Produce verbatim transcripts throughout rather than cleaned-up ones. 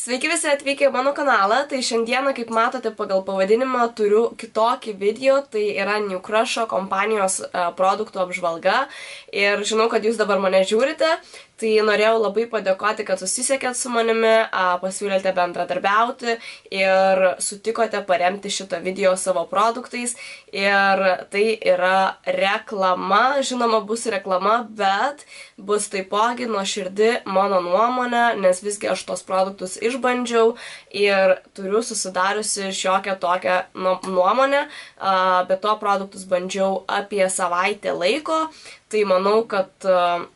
Sveiki visi atvykę į mano kanalą, tai šiandieną, kaip matote pagal pavadinimą, turiu kitokį video, tai yra New Crush kompanijos uh, produktų apžvalga ir žinau, kad jūs dabar mane žiūrite, tai norėjau labai padėkoti, kad susisiekėt su manimi, uh, pasiūlėte bendradarbiauti ir sutikote paremti šitą video savo produktais ir tai yra reklama, žinoma bus reklama, bet bus taipogi nuoširdi mano nuomonė, nes visgi aš tos produktus išbandžiau ir turiu susidariusi šiokią tokią nuomonę, bet to produktus bandžiau apie savaitę laiko, tai manau, kad uh,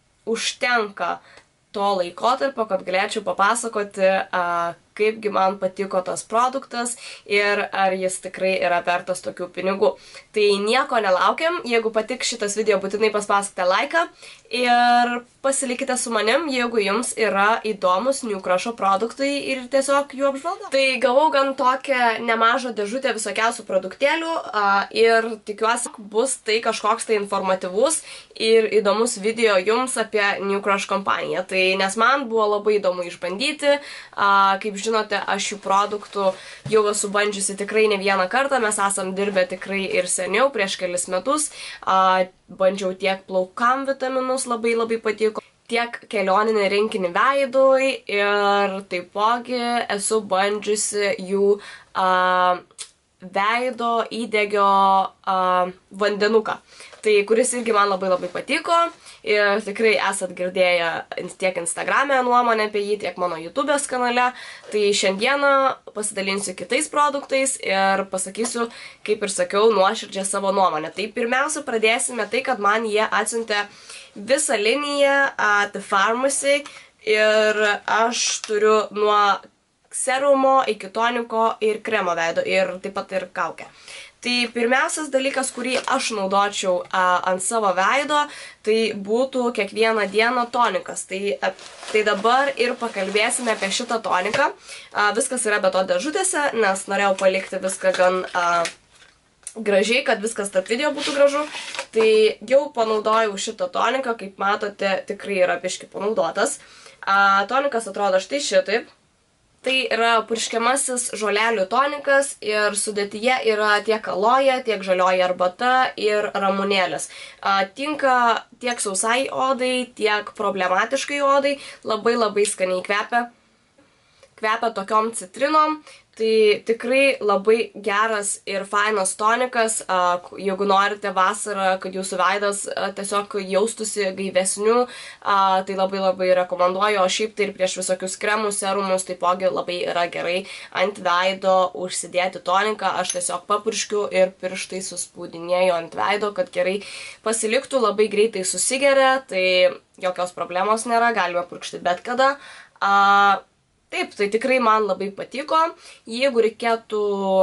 užtenka to laikotarpio, kad galėčiau papasakoti, uh, kaipgi man patiko tas produktas ir ar jis tikrai yra vertas tokių pinigų. Tai nieko nelaukiam, jeigu patiks šitas video, būtinai paspaskite laiką ir pasilikite su manim, jeigu jums yra įdomus New Crush produktai ir tiesiog jų apžvalga. Tai gavau gan tokią nemažą dėžutę visokiausių produktėlių ir tikiuosi bus tai kažkoks tai informatyvus ir įdomus video jums apie New Crush kompaniją. Tai nes man buvo labai įdomu išbandyti, kaip žinote, aš šių produktų jau esu bandžiusi tikrai ne vieną kartą, mes esam dirbę tikrai ir seniau, prieš kelis metus, bandžiau tiek plaukam vitaminus, labai labai patiko, tiek kelioninį rinkinį veidui ir taipogi esu bandžiusi jų a, veido įdegio a, vandenuką, tai kuris irgi man labai labai patiko ir tikrai esat girdėję tiek Instagram'e nuomonę apie jį, tiek mano YouTube'ės kanale, tai šiandieną pasidalinsiu kitais produktais ir pasakysiu, kaip ir sakiau, nuoširdžią savo nuomonę. Tai pirmiausia pradėsime tai, kad man jie atsiuntė visą liniją at The Pharmacy ir aš turiu nuo serumo iki toniko ir kremo veido ir taip pat ir kaukę. Tai pirmiausias dalykas, kurį aš naudočiau a, ant savo veido, tai būtų kiekvieną dieną tonikas. Tai, a, tai dabar ir pakalbėsime apie šitą toniką. A, viskas yra be to dėžutėse, nes norėjau palikti viską gan a, gražiai, kad viskas tarp video būtų gražu. Tai jau panaudojau šitą toniką, kaip matote, tikrai yra biški panaudotas. A, tonikas atrodo štai šitaip. Tai yra purškiamasis žolelių tonikas ir sudėtyje yra tiek aloja, tiek žalioji arbata ir ramunėlės. Tinka tiek sausai odai, tiek problematiškai odai, labai labai skaniai kvepia. Kvepia tokiom citrinom. Tai tikrai labai geras ir fainas tonikas, jeigu norite vasarą, kad jūsų veidas tiesiog jaustųsi gaivesniu, tai labai labai rekomenduoju, o šiaip tai ir prieš visokius kremus, serumus, taipogi labai yra gerai ant veido užsidėti toniką, aš tiesiog papurškiu ir pirštai suspūdinėju ant veido, kad gerai pasiliktų, labai greitai susigeria, tai jokios problemos nėra, galime purkšti bet kada. Taip, tai tikrai man labai patiko. Jeigu reikėtų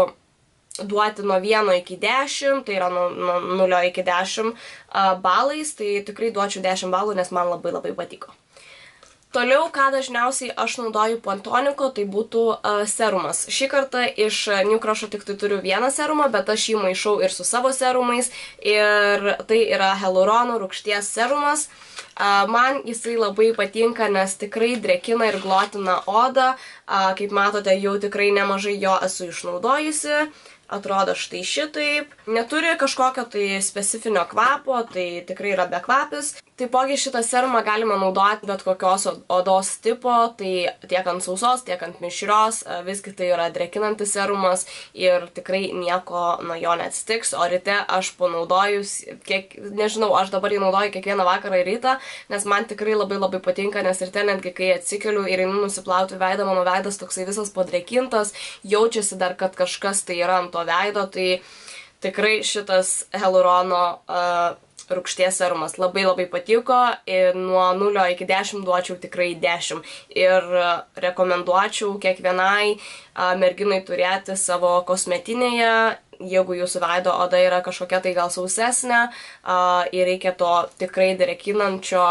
duoti nuo vieno iki dešimt, tai yra nuo nulio iki dešimt balais, tai tikrai duočiau dešimt balų, nes man labai labai patiko. Toliau, ką dažniausiai aš naudoju po toniko, tai būtų uh, serumas. Šį kartą iš New Crush tik tai turiu vieną serumą, bet aš jį maišau ir su savo serumais. Ir tai yra hialurono rūgšties serumas. Uh, man jisai labai patinka, nes tikrai drėkina ir glotina odą. Uh, kaip matote, jau tikrai nemažai jo esu išnaudojusi. Atrodo štai šitaip. Neturi kažkokio tai specifinio kvapo, tai tikrai yra bekvapis. Taipogi šitą serumą galima naudoti bet kokios odos tipo, tai tiek ant sausos, tiek ant mišrios, visgi tai yra drėkinantis serumas ir tikrai nieko nuo jo neatsitiks, o ryte aš panaudojus, kiek, nežinau, aš dabar jį naudoju kiekvieną vakarą ir rytą, nes man tikrai labai labai patinka, nes ryte netgi kai atsikeliu ir einu nusiplauti veidą, mano veidas toksai visas padrėkintas, jaučiasi dar, kad kažkas tai yra ant to veido, tai tikrai šitas hialurono uh, rūgšties serumas labai labai patiko ir nuo nulio iki dešimt duočiau tikrai dešimt ir rekomenduočiau kiekvienai merginai turėti savo kosmetinėje, jeigu jūsų veido oda yra kažkokia tai gal sausesnė ir reikia to tikrai drėkinančio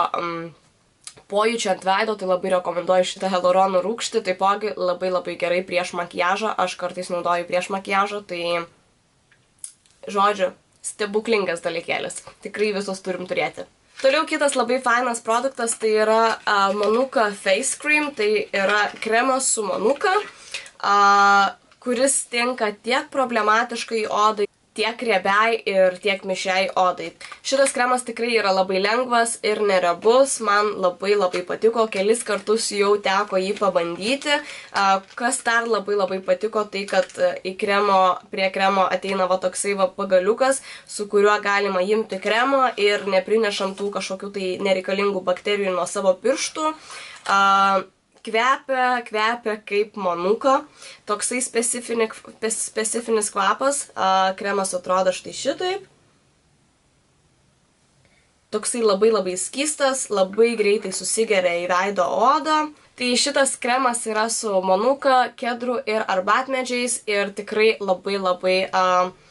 pojūčio ant veido, tai labai rekomenduoju šitą hialurono rūgštį, taipogi labai labai gerai prieš makiažą, aš kartais naudoju prieš makiažą, tai žodžiu, stebuklingas dalykėlis. Tikrai visus turim turėti. Toliau kitas labai fainas produktas, tai yra uh, Manuka Face Cream, tai yra kremas su Manuka, uh, kuris tinka tiek problematiškai odai, tiek riebiai ir tiek mišriai odai. Šitas kremas tikrai yra labai lengvas ir nerebus, man labai labai patiko, kelis kartus jau teko jį pabandyti. Kas dar labai labai patiko, tai kad į kremo, prie kremo ateina va toksai va pagaliukas, su kuriuo galima imti kremą ir neprinešam tų kažkokių tai nereikalingų bakterijų nuo savo pirštų. Kvepia, kvepia kaip Manuka, toksai specifinis, specifinis kvapas, a, kremas atrodo štai šitaip. Toksai labai labai skystas, labai greitai susigeria į veido odą. Tai šitas kremas yra su Manuka, kedru ir arbatmedžiais ir tikrai labai labai a,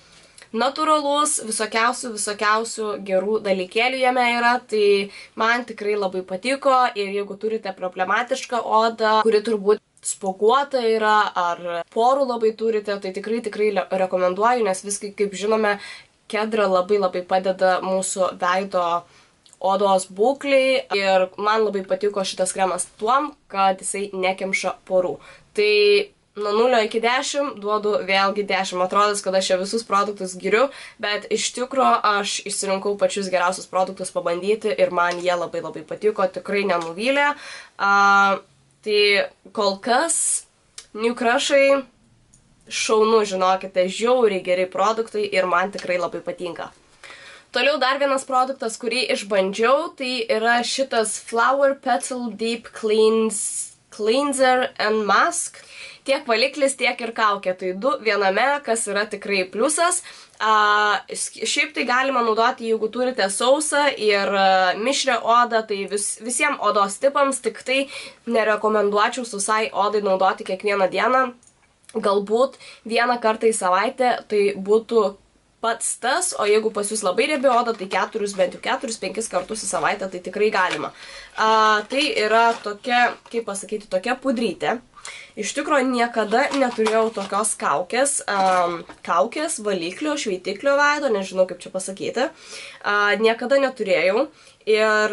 natūralus, visokiausių, visokiausių gerų dalykėlių jame yra, tai man tikrai labai patiko ir jeigu turite problematišką odą, kuri turbūt spuoguota yra ar porų labai turite, tai tikrai tikrai rekomenduoju, nes viskai, kaip žinome, kedra labai labai padeda mūsų veido odos būklei ir man labai patiko šitas kremas tuom, kad jisai nekemša porų. Tai nuo nulio iki dešimt duodu vėlgi dešimt. Atrodo, kad aš čia visus produktus giriu, bet iš tikro aš išsirinkau pačius geriausius produktus pabandyti ir man jie labai labai patiko, tikrai nenuvylė. Uh, tai kol kas New Crushai šaunu, žinokite, žiauriai geri produktai ir man tikrai labai patinka. Toliau dar vienas produktas, kurį išbandžiau, tai yra šitas Flower Petal Deep Cleans, Cleanser and Mask. Tiek valiklis, tiek ir kaukė. Tai du viename, kas yra tikrai pliusas. A, šiaip tai galima naudoti, jeigu turite sausą ir a, mišrią odą, tai vis, visiems odos tipams, tik tai nerekomenduočiau sausai odai naudoti kiekvieną dieną. Galbūt vieną kartą į savaitę tai būtų pats tas, o jeigu pas jūs labai riebi oda, tai keturis, bent jau keturis, penkis kartus į savaitę, tai tikrai galima. A, tai yra tokia, kaip pasakyti, tokia pudrytė. Iš tikrųjų, niekada neturėjau tokios kaukės, um, kaukės, valiklio, šveitiklio veido, nežinau kaip čia pasakyti. Uh, niekada neturėjau ir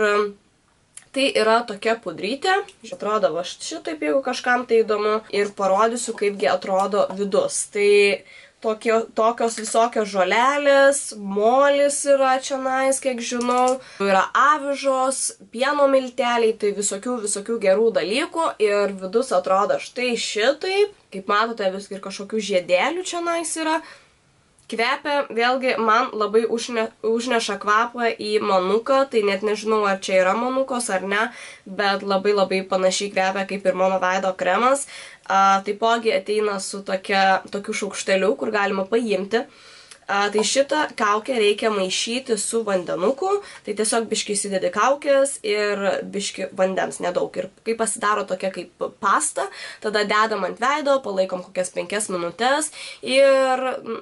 tai yra tokia pudrytė. Atrodo, va šitaip, jeigu kažkam tai įdomu, ir parodysiu, kaipgi atrodo vidus. Tai Tokio, tokios visokios žolelės, molis yra čionais, kiek žinau, yra avižos, pieno milteliai, tai visokių, visokių gerų dalykų ir vidus atrodo štai šitaip, kaip matote, vis ir kažkokių žiedėlių čionais yra. Kvepia, vėlgi, man labai užne, užneša kvapą į Manuka, tai net nežinau, ar čia yra Manukos ar ne, bet labai labai panašiai kvepia kaip ir mano veido kremas. A, taipogi ateina su tokia, tokiu šaukšteliu, kur galima paimti. A, tai šitą kaukę reikia maišyti su vandenuku, tai tiesiog biški įsidedi kaukės ir biški vandens nedaug. Ir kai pasidaro tokia kaip pasta, tada dedam ant veido, palaikom kokias penkias minutės ir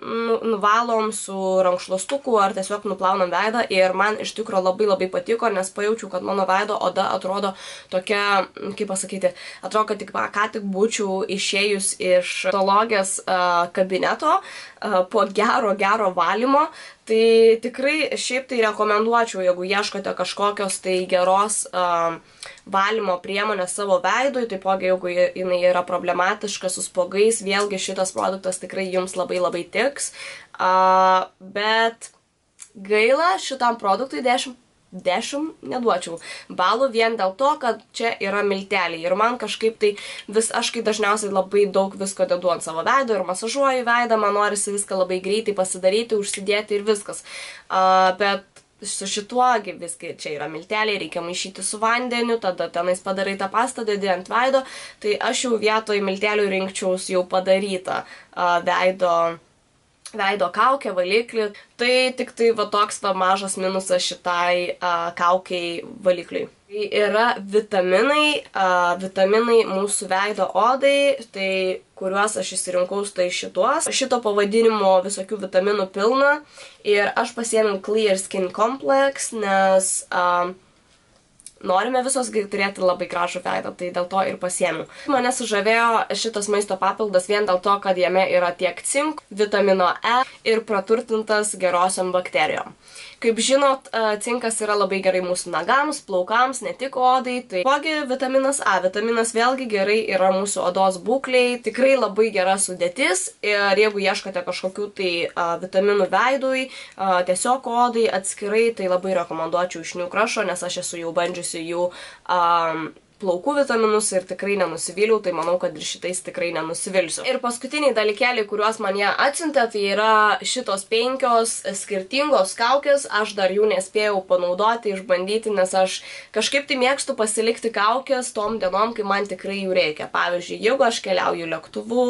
nuvalom su rankšluostuku ar tiesiog nuplaunam veidą. Ir man iš tikro labai labai patiko, nes pajaučiau, kad mano veido oda atrodo tokia, kaip pasakyti, atrodo, kad tik, ką tik būčiau išėjus iš odontologės uh, kabineto uh, po gero, gero valymo, tai tikrai šiaip tai rekomenduočiau, jeigu ieškote kažkokios tai geros uh, valymo priemonės savo veidui, taipogi jeigu jinai yra problematiška su spuogais, vėlgi šitas produktas tikrai jums labai labai tiks, uh, bet gaila šitam produktui dešimt dešimt neduočiau balų vien dėl to, kad čia yra milteliai. Ir man kažkaip tai vis, aš kai dažniausiai labai daug visko dedu ant savo veido ir masažuoju veidą, man norisi viską labai greitai pasidaryti, užsidėti ir viskas. Uh, bet su šituogi viskai čia yra milteliai, reikia maišyti su vandeniu, tada tenais padarai tą pastą, dedi ant veido, tai aš jau vietoj miltelių rinkčiaus jau padarytą uh, veido veido kaukę, valiklį. Tai tik tai va toks va mažas minusas šitai a, kaukiai valikliui. Tai yra vitaminai, a, vitaminai mūsų veido odai, tai kuriuos aš išsirinkau tai šituos. Šito pavadinimo visokių vitaminų pilna ir aš pasiėmiau Clear Skin Complex, nes a, norime visos turėti labai gražų veidą, tai dėl to ir pasiėmiau. Mane sužavėjo šitas maisto papildas vien dėl to, kad jame yra tiek cink, vitamino E ir praturtintas gerosiom bakterijom. Kaip žinot, cinkas yra labai gerai mūsų nagams, plaukams, ne tik odai, tai pogi vitaminas A. Vitaminas vėlgi gerai yra mūsų odos būkliai, tikrai labai gera sudėtis ir jeigu ieškote kažkokių tai a, vitaminų veidui, a, tiesiog odai atskirai, tai labai rekomenduočiau iš New Crush'o, nes aš esu jau bandžiusi jų a, plaukų vitaminus ir tikrai nenusivyliau, tai manau, kad ir šitais tikrai nenusivilsiu. Ir paskutiniai dalykeliai, kuriuos man jie atsiuntė, tai yra šitos penkios skirtingos kaukės. Aš dar jų nespėjau panaudoti, išbandyti, nes aš kažkaip tai mėgstu pasilikti kaukės tom dienom, kai man tikrai jų reikia. Pavyzdžiui, jeigu aš keliauju lėktuvu,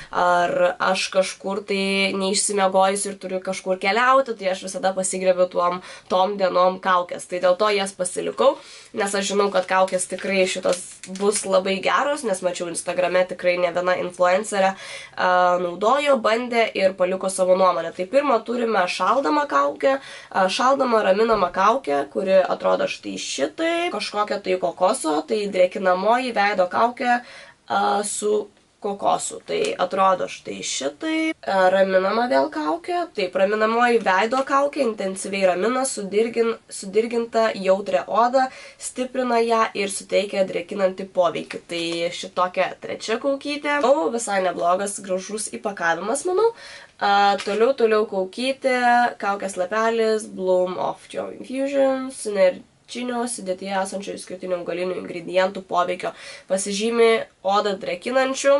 ar aš kažkur tai neišsimiegojus ir turiu kažkur keliauti, tai aš visada pasigriebiu tom, tom dienom kaukės. Tai dėl to jas pasilikau, nes aš žinau, kad kaukės tikrai šitos bus labai geros, nes mačiau Instagrame tikrai ne viena influencerė uh, naudojo, bandė ir paliko savo nuomonę. Tai pirmą turime šaldomą kaukę, uh, šaldomą raminamą kaukę, kuri atrodo štai šitai, kažkokia tai kokoso, tai drėkinamoji veido kaukė uh, su kokosų. Tai atrodo štai šitai. Raminama vėl kaukė. Taip, raminamoji veido kaukė intensyviai ramina, sudirgin, sudirginta jautrią odą, stiprina ją ir suteikia drėkinantį poveikį. Tai šitokia trečia kaukytė. O, visai neblogas, gražus įpakavimas, manau. A, toliau, toliau kaukytė, kaukės lapelis, Bloom of Joy Infusion, sinerginio sudėtyje esančių išskirtinių augalinių ingredientų poveikio. Pasižymi odą drėkinančių,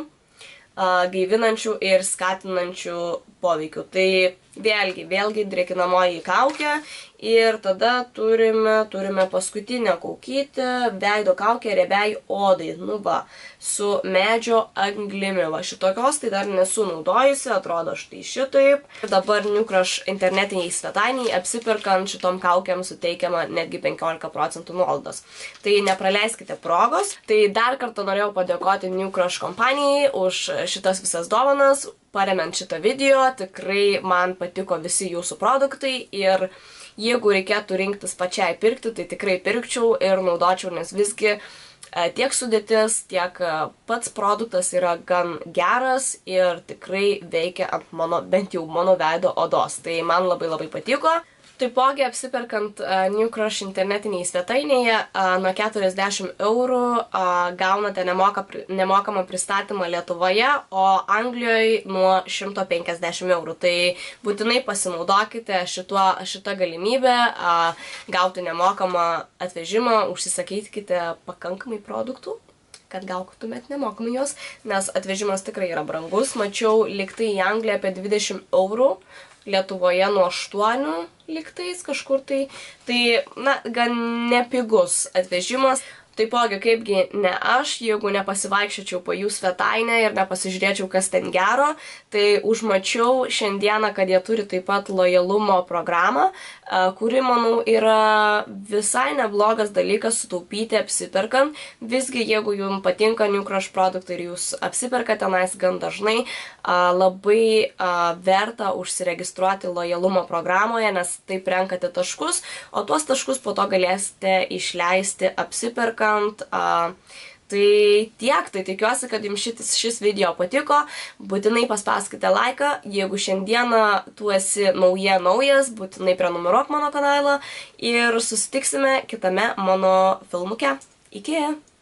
gaivinančių ir skatinančių poveikių. Tai vėlgi, vėlgi drėkinamoji kaukė ir tada turime, turime paskutinę kaukytę, veido kaukę riebiai odai, nu va, su medžio anglimi. Va, šitokios tai dar nesu naudojusi, atrodo štai šitaip. Dabar New Crush internetiniai svetainiai apsiperkant šitom kaukiam suteikiama netgi penkiolika procentų nuolaidos. Tai nepraleiskite progos. Tai dar kartą norėjau padėkoti New Crush kompanijai už šitas visas dovanas, paremiant šitą video. Tikrai man patiko visi jūsų produktai ir jeigu reikėtų rinktis pačiai pirkti, tai tikrai pirkčiau ir naudočiau, nes visgi tiek sudėtis, tiek pats produktas yra gan geras ir tikrai veikia ant mano, bent jau mano veido odos. Tai man labai labai patiko. Taipogi apsiperkant uh, New Crush internetinėje svetainėje uh, nuo keturiasdešimt eurų uh, gaunate nemoka, nemokamą pristatymą Lietuvoje, o Anglijoje nuo šimto penkiasdešimt eurų. Tai būtinai pasinaudokite šituo, šitą galimybę uh, gauti nemokamą atvežimą, užsisakykite pakankamai produktų, kad gautumėt nemokamai jos, nes atvežimas tikrai yra brangus. Mačiau liktai į Angliją apie dvidešimt eurų, Lietuvoje nuo aštuonių liktais kažkur tai. Tai, na, gan nepigus atvežimas. Taipogi, kaipgi ne aš, jeigu nepasivaikščiočiau po jų svetainę ir nepasižiūrėčiau, kas ten gero, tai užmačiau šiandieną, kad jie turi taip pat lojalumo programą, kuri, manau, yra visai neblogas dalykas sutaupyti apsiperkant. Visgi, jeigu jums patinka New Crush produktai ir jūs apsiperkate tenais gan dažnai, labai verta užsiregistruoti lojalumo programoje, nes taip renkate taškus, o tuos taškus po to galėsite išleisti apsiperkant. Uh, tai tiek, tai tikiuosi, kad jums šitis, šis video patiko. Būtinai paspauskite laiką. Jeigu šiandieną tu esi nauja naujas, būtinai prenumeruok mano kanalą ir susitiksime kitame mano filmuke. Iki!